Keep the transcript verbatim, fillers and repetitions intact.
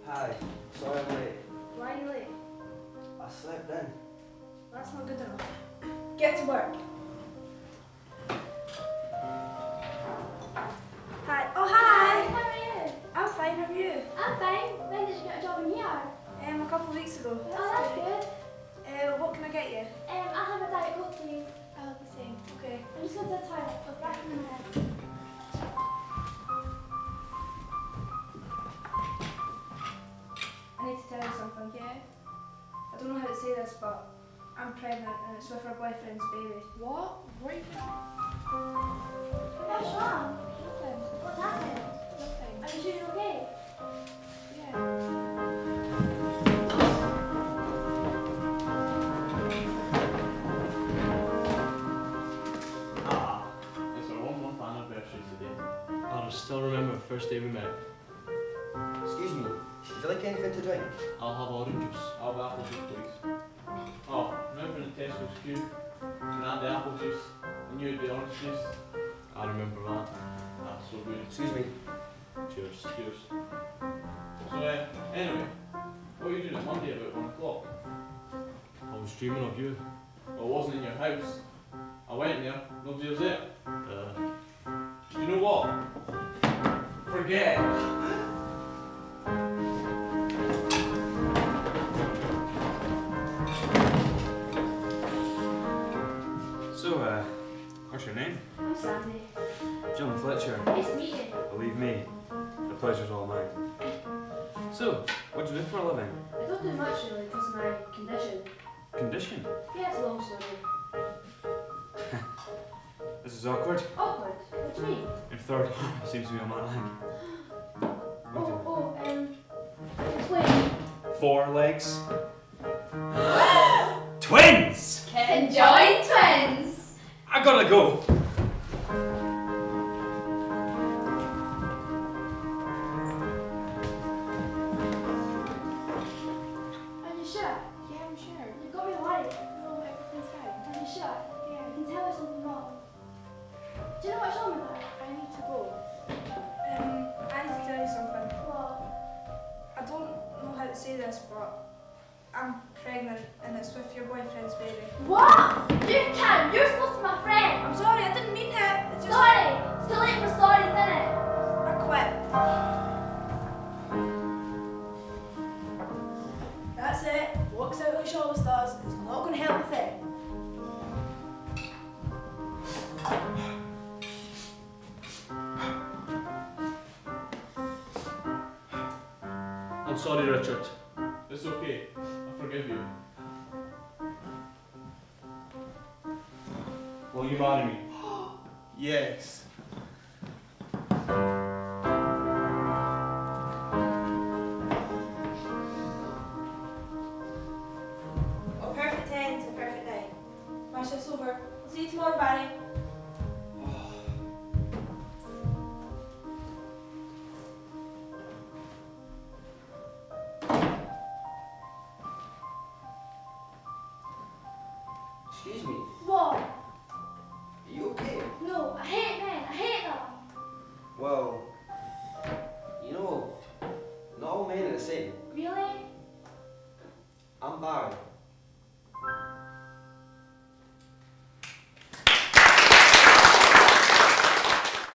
Hi, sorry I'm late. Why are you late? I slept in. That's not good enough. Get to work. Hi. Oh, hi. How are you? I'm fine, how are you? I'm fine. When did you get a job in here? Um, a couple of weeks ago. Oh, that's good. Uh, what can I get you? Um, I'll have a diet coke, please. I'll have the same. Okay. I'm just going to the toilet. I'll be back in a minute. I need to tell you something. Yeah? I don't know how to say this, but I'm pregnant and it's with her boyfriend's baby. What? What are you doing? What's wrong? Nothing. What's happened? Nothing. Are you sure you're okay? Yeah. Ah, it's our one month anniversary today. I still remember the first day we met. Excuse me, would you like anything to drink? I'll have orange juice. I'll have apple juice, please. Oh, remember in Tesco's queue? You had the apple juice and you had the orange juice? I remember that. That's so good. Excuse me. Cheers. Cheers. So, uh, anyway, what were you doing on Monday about one o'clock? I was dreaming of you. Well, it wasn't in your house. I went there, nobody was there. Uh, you know what? Forget it. So, uh, what's your name? I'm Sandy. John Fletcher. Nice to meet you. Believe me, the pleasure's all mine. So, what do you do for a living? I don't do much really because of my condition. Condition? Yeah, it's a long story. This is awkward. Awkward? What do you mean? Your third seems to be on my leg. Oh, oh, um, explain. Four legs. Twins! Conjoined twins! I gotta go. Are you sure? Yeah, I'm sure. You got me worried. No, everything's fine. Are you sure? Yeah. You can tell there's something wrong. Do you know what's wrong with her? I need to go. Um, I need to tell you something. What? I don't know how to say this, but I'm pregnant and it's with your boyfriend's baby. What? You can! You're supposed to be my friend! I'm sorry, I didn't mean it. It's just Sorry! It's too late for sorry, isn't it? I quit. That's it. Walks out like she always does. It's not going to help a thing. I'm sorry, Richard. It's okay. I forgive you. Will you marry me? Yes. A perfect end to a perfect night. My shift's over. I'll see you tomorrow, Barry. Excuse me, What? are you okay? No, I hate men. I hate them. Well,